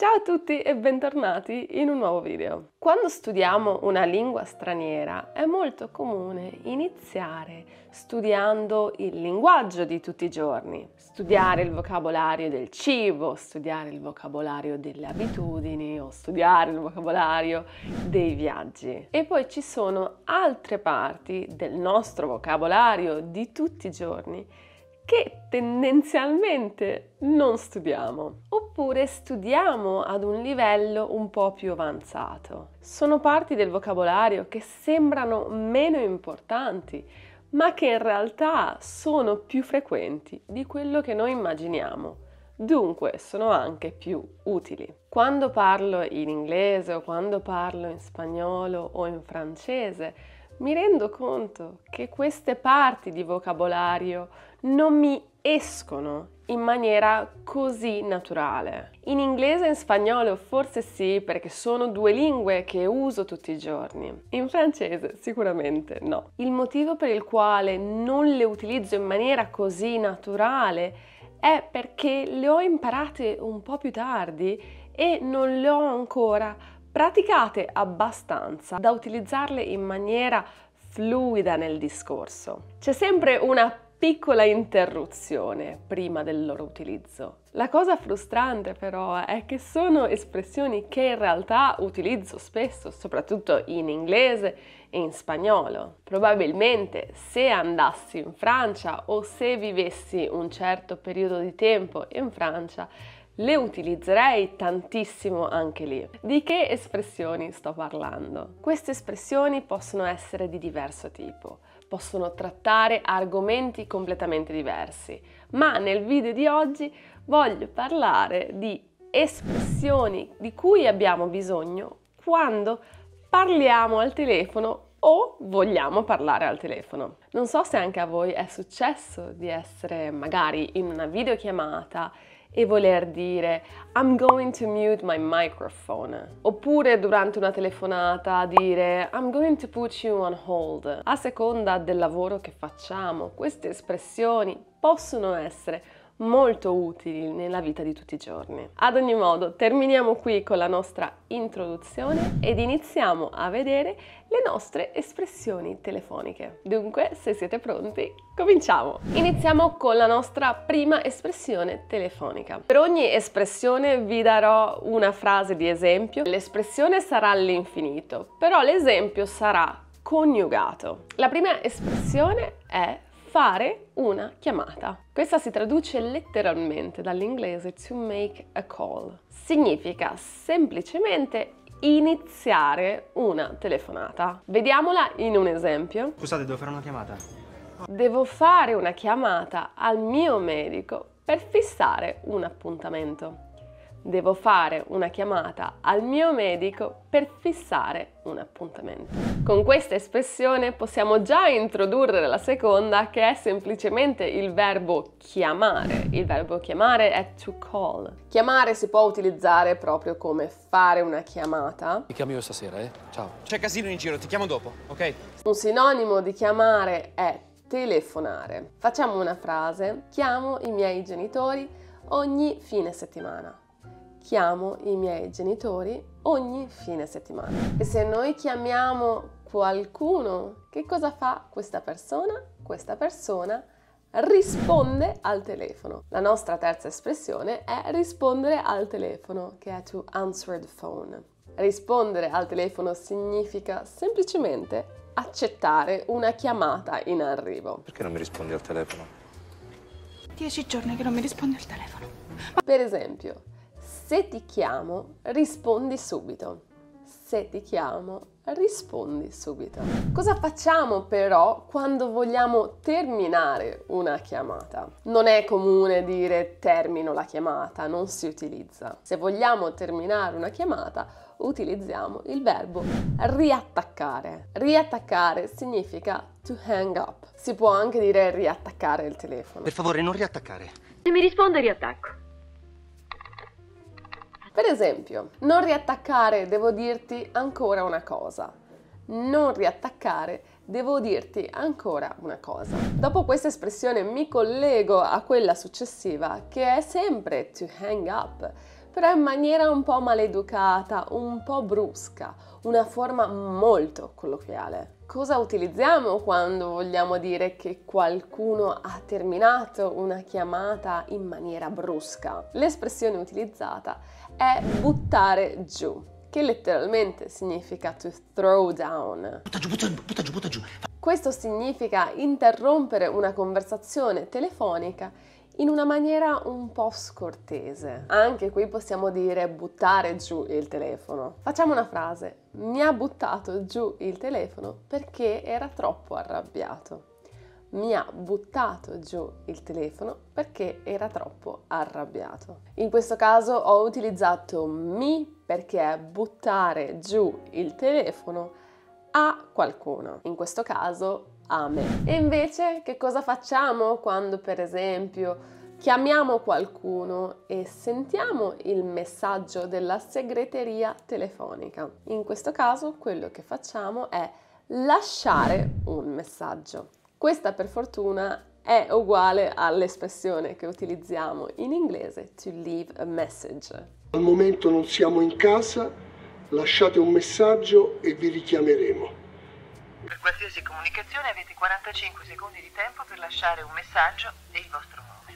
Ciao a tutti e bentornati in un nuovo video. Quando studiamo una lingua straniera è molto comune iniziare studiando il linguaggio di tutti i giorni, studiare il vocabolario del cibo, studiare il vocabolario delle abitudini o studiare il vocabolario dei viaggi. E poi ci sono altre parti del nostro vocabolario di tutti i giorni che tendenzialmente non studiamo, oppure studiamo ad un livello un po' più avanzato. Sono parti del vocabolario che sembrano meno importanti, ma che in realtà sono più frequenti di quello che noi immaginiamo. Dunque sono anche più utili. Quando parlo in inglese o quando parlo in spagnolo o in francese, mi rendo conto che queste parti di vocabolario non mi escono in maniera così naturale. In inglese e in spagnolo forse sì, perché sono due lingue che uso tutti i giorni. In francese sicuramente no. Il motivo per il quale non le utilizzo in maniera così naturale è perché le ho imparate un po' più tardi e non le ho ancora praticate abbastanza da utilizzarle in maniera fluida nel discorso. C'è sempre una piccola interruzione prima del loro utilizzo. La cosa frustrante però è che sono espressioni che in realtà utilizzo spesso, soprattutto in inglese e in spagnolo. Probabilmente se andassi in Francia o se vivessi un certo periodo di tempo in Francia, le utilizzerei tantissimo anche lì. Di che espressioni sto parlando? Queste espressioni possono essere di diverso tipo, possono trattare argomenti completamente diversi, ma nel video di oggi voglio parlare di espressioni di cui abbiamo bisogno quando parliamo al telefono o vogliamo parlare al telefono. Non so se anche a voi è successo di essere magari in una videochiamata e voler dire I'm going to mute my microphone, oppure durante una telefonata dire I'm going to put you on hold. A seconda del lavoro che facciamo, queste espressioni possono essere molto utili nella vita di tutti i giorni. Ad ogni modo, terminiamo qui con la nostra introduzione ed iniziamo a vedere le nostre espressioni telefoniche. Dunque, se siete pronti, cominciamo! Iniziamo con la nostra prima espressione telefonica. Per ogni espressione vi darò una frase di esempio. L'espressione sarà all'infinito, però l'esempio sarà coniugato. La prima espressione è fare una chiamata. Questa si traduce letteralmente dall'inglese to make a call. Significa semplicemente iniziare una telefonata. Vediamola in un esempio. Scusate, devo fare una chiamata. Devo fare una chiamata al mio medico per fissare un appuntamento. Devo fare una chiamata al mio medico per fissare un appuntamento. Con questa espressione possiamo già introdurre la seconda, che è semplicemente il verbo chiamare. Il verbo chiamare è to call. Chiamare si può utilizzare proprio come fare una chiamata. Ti chiamo io stasera, Ciao. C'è casino in giro, ti chiamo dopo, ok? Un sinonimo di chiamare è telefonare. Facciamo una frase: chiamo i miei genitori ogni fine settimana. Chiamo i miei genitori ogni fine settimana. E se noi chiamiamo qualcuno, che cosa fa questa persona? Questa persona risponde al telefono. La nostra terza espressione è rispondere al telefono, che è to answer the phone. Rispondere al telefono significa semplicemente accettare una chiamata in arrivo. Perché non mi rispondi al telefono? 10 giorni che non mi rispondi al telefono. Per esempio, se ti chiamo, rispondi subito. Se ti chiamo, rispondi subito. Cosa facciamo però quando vogliamo terminare una chiamata? Non è comune dire termino la chiamata, non si utilizza. Se vogliamo terminare una chiamata, utilizziamo il verbo riattaccare. Riattaccare significa to hang up. Si può anche dire riattaccare il telefono. Per favore, non riattaccare. Se mi risponde riattacco. Per esempio, non riattaccare, devo dirti ancora una cosa. Non riattaccare, devo dirti ancora una cosa. Dopo questa espressione mi collego a quella successiva, che è sempre to hang up. però in maniera un po' maleducata, un po' brusca, una forma molto colloquiale. Cosa utilizziamo quando vogliamo dire che qualcuno ha terminato una chiamata in maniera brusca? L'espressione utilizzata è buttare giù, che letteralmente significa to throw down. Butta giù, butta giù, butta giù, butta giù. Questo significa interrompere una conversazione telefonica in una maniera un po' scortese. Anche qui possiamo dire buttare giù il telefono. Facciamo una frase: mi ha buttato giù il telefono perché era troppo arrabbiato. Mi ha buttato giù il telefono perché era troppo arrabbiato. In questo caso ho utilizzato mi perché è buttare giù il telefono a qualcuno, in questo caso a me. E invece che cosa facciamo quando, per esempio, chiamiamo qualcuno e sentiamo il messaggio della segreteria telefonica? In questo caso quello che facciamo è lasciare un messaggio. Questa, per fortuna, è uguale all'espressione che utilizziamo in inglese to leave a message. Al momento non siamo in casa, lasciate un messaggio e vi richiameremo. Per qualsiasi comunicazione avete 45 secondi di tempo per lasciare un messaggio e il vostro nome.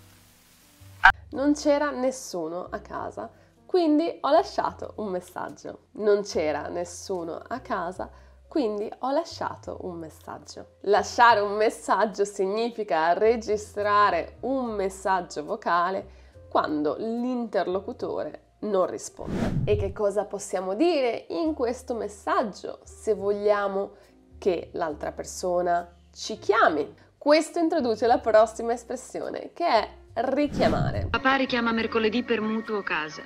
Non c'era nessuno a casa, quindi ho lasciato un messaggio. Non c'era nessuno a casa, quindi ho lasciato un messaggio. Lasciare un messaggio significa registrare un messaggio vocale quando l'interlocutore non risponde. E che cosa possiamo dire in questo messaggio se vogliamo che l'altra persona ci chiami? Questo introduce la prossima espressione, che è richiamare. Papà richiama mercoledì per mutuo casa.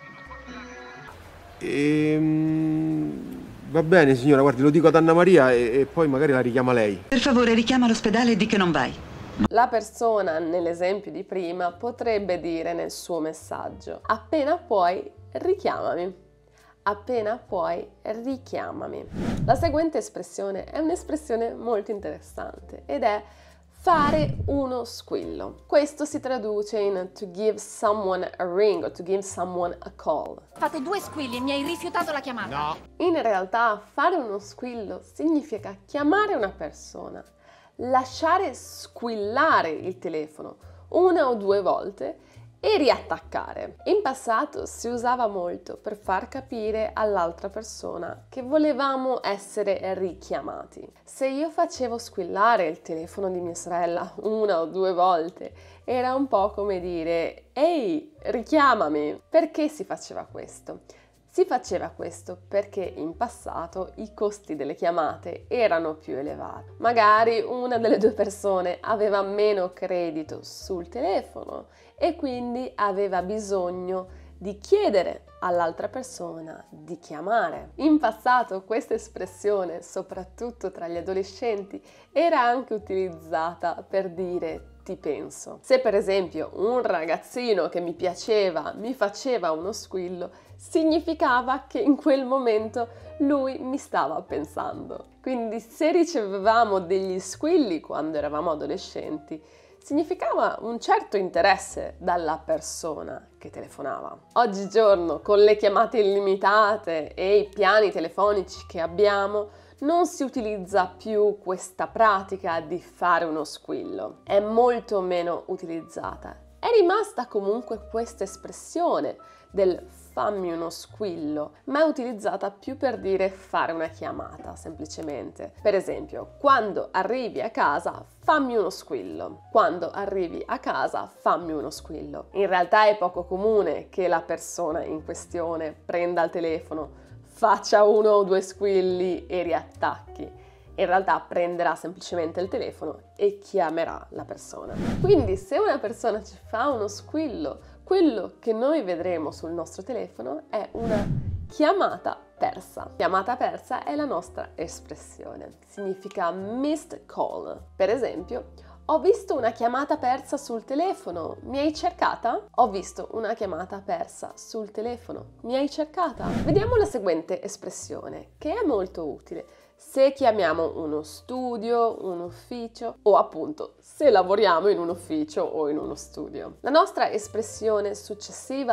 Va bene signora, guardi, lo dico ad Anna Maria e poi magari la richiama lei. Per favore richiama l'ospedale e di che non vai. La persona nell'esempio di prima potrebbe dire nel suo messaggio: appena puoi richiamami. Appena puoi richiamami. La seguente espressione è un'espressione molto interessante ed è fare uno squillo. Questo si traduce in to give someone a ring o to give someone a call. Fate 2 squilli e mi hai rifiutato la chiamata. No. In realtà fare uno squillo significa chiamare una persona, lasciare squillare il telefono 1 o 2 volte e riattaccare. In passato si usava molto per far capire all'altra persona che volevamo essere richiamati. Se io facevo squillare il telefono di mia sorella 1 o 2 volte, era un po' come dire: ehi, richiamami! Perché si faceva questo? Si faceva questo perché in passato i costi delle chiamate erano più elevati. Magari una delle 2 persone aveva meno credito sul telefono e quindi aveva bisogno di chiedere all'altra persona di chiamare. In passato questa espressione, soprattutto tra gli adolescenti, era anche utilizzata per dire ti penso. Se per esempio un ragazzino che mi piaceva mi faceva uno squillo, significava che in quel momento lui mi stava pensando. Quindi se ricevevamo degli squilli quando eravamo adolescenti, significava un certo interesse dalla persona che telefonava. Oggigiorno, con le chiamate illimitate e i piani telefonici che abbiamo, non si utilizza più questa pratica di fare uno squillo. È molto meno utilizzata. È rimasta comunque questa espressione del fammi uno squillo, ma è utilizzata più per dire fare una chiamata, semplicemente. Per esempio, quando arrivi a casa, fammi uno squillo. Quando arrivi a casa, fammi uno squillo. In realtà è poco comune che la persona in questione prenda il telefono, faccia 1 o 2 squilli e riattacchi. In realtà prenderà semplicemente il telefono e chiamerà la persona. Quindi se una persona ci fa uno squillo, quello che noi vedremo sul nostro telefono è una chiamata persa. Chiamata persa è la nostra espressione. Significa missed call. Per esempio, ho visto una chiamata persa sul telefono, mi hai cercata? Ho visto una chiamata persa sul telefono, mi hai cercata? Vediamo la seguente espressione, che è molto utile se chiamiamo uno studio, un ufficio o appunto se lavoriamo in un ufficio o in uno studio. La nostra espressione successiva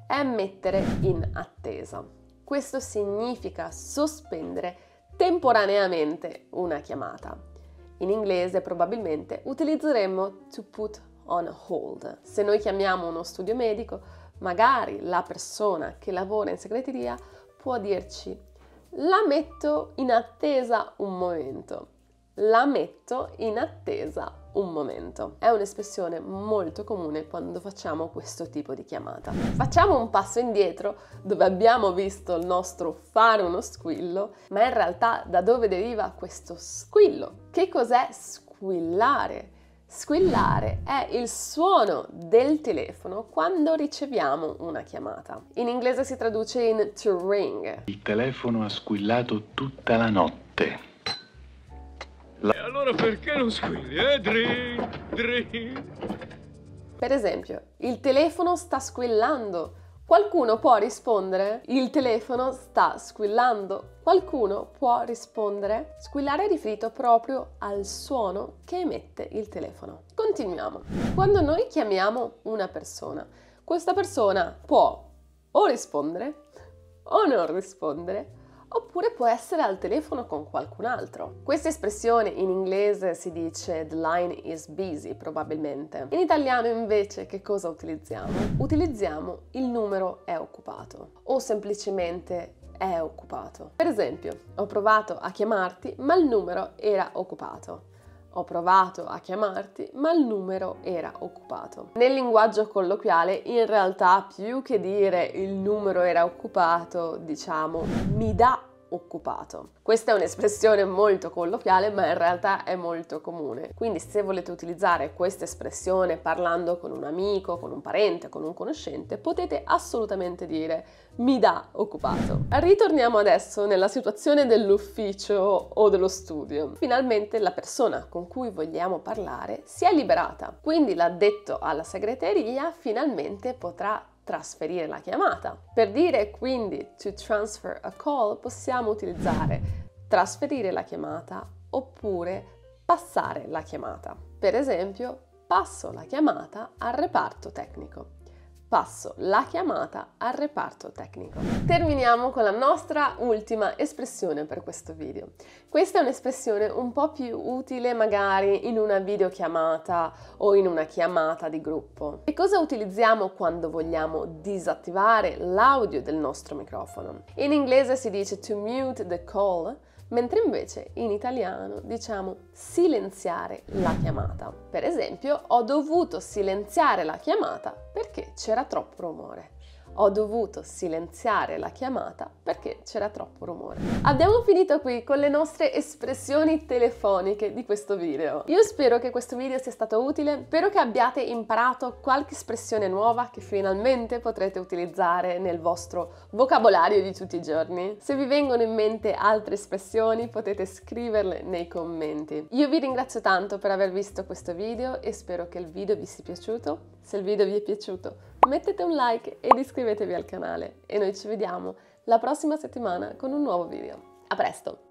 è mettere in attesa. Questo significa sospendere temporaneamente una chiamata. In inglese probabilmente utilizzeremo to put on hold. Se noi chiamiamo uno studio medico, magari la persona che lavora in segreteria può dirci: la metto in attesa un momento. La metto in attesa un momento. È un'espressione molto comune quando facciamo questo tipo di chiamata. Facciamo un passo indietro dove abbiamo visto il nostro fare uno squillo, ma in realtà da dove deriva questo squillo? Che cos'è squillare? Squillare è il suono del telefono quando riceviamo una chiamata. In inglese si traduce in to ring. Il telefono ha squillato tutta la notte. E allora perché non squilli? Drin. Per esempio, il telefono sta squillando. Qualcuno può rispondere? Il telefono sta squillando. Qualcuno può rispondere? Squillare è riferito proprio al suono che emette il telefono. Continuiamo. Quando noi chiamiamo una persona, questa persona può o rispondere o non rispondere, oppure può essere al telefono con qualcun altro. Questa espressione in inglese si dice the line is busy, probabilmente. In italiano invece che cosa utilizziamo? Utilizziamo il numero è occupato o semplicemente è occupato. Per esempio, ho provato a chiamarti ma il numero era occupato. Ho provato a chiamarti, ma il numero era occupato. Nel linguaggio colloquiale, in realtà, più che dire il numero era occupato, diciamo mi dà occupato. Questa è un'espressione molto colloquiale, ma in realtà è molto comune. Quindi se volete utilizzare questa espressione parlando con un amico, con un parente, con un conoscente, potete assolutamente dire mi dà occupato. Ritorniamo adesso nella situazione dell'ufficio o dello studio. Finalmente la persona con cui vogliamo parlare si è liberata, quindi l'addetto alla segreteria finalmente potrà trasferire la chiamata. Per dire quindi to transfer a call possiamo utilizzare trasferire la chiamata oppure passare la chiamata. Per esempio, passo la chiamata al reparto tecnico. Passo la chiamata al reparto tecnico. Terminiamo con la nostra ultima espressione per questo video. Questa è un'espressione un po' più utile magari in una videochiamata o in una chiamata di gruppo. E cosa utilizziamo quando vogliamo disattivare l'audio del nostro microfono? In inglese si dice to mute the call, mentre invece in italiano diciamo silenziare la chiamata. Per esempio, ho dovuto silenziare la chiamata perché c'era troppo rumore. Ho dovuto silenziare la chiamata perché c'era troppo rumore. Abbiamo finito qui con le nostre espressioni telefoniche di questo video. Io spero che questo video sia stato utile, spero che abbiate imparato qualche espressione nuova che finalmente potrete utilizzare nel vostro vocabolario di tutti i giorni. Se vi vengono in mente altre espressioni potete scriverle nei commenti. Io vi ringrazio tanto per aver visto questo video e spero che il video vi sia piaciuto. Se il video vi è piaciuto mettete un like ed iscrivetevi al canale e noi ci vediamo la prossima settimana con un nuovo video. A presto!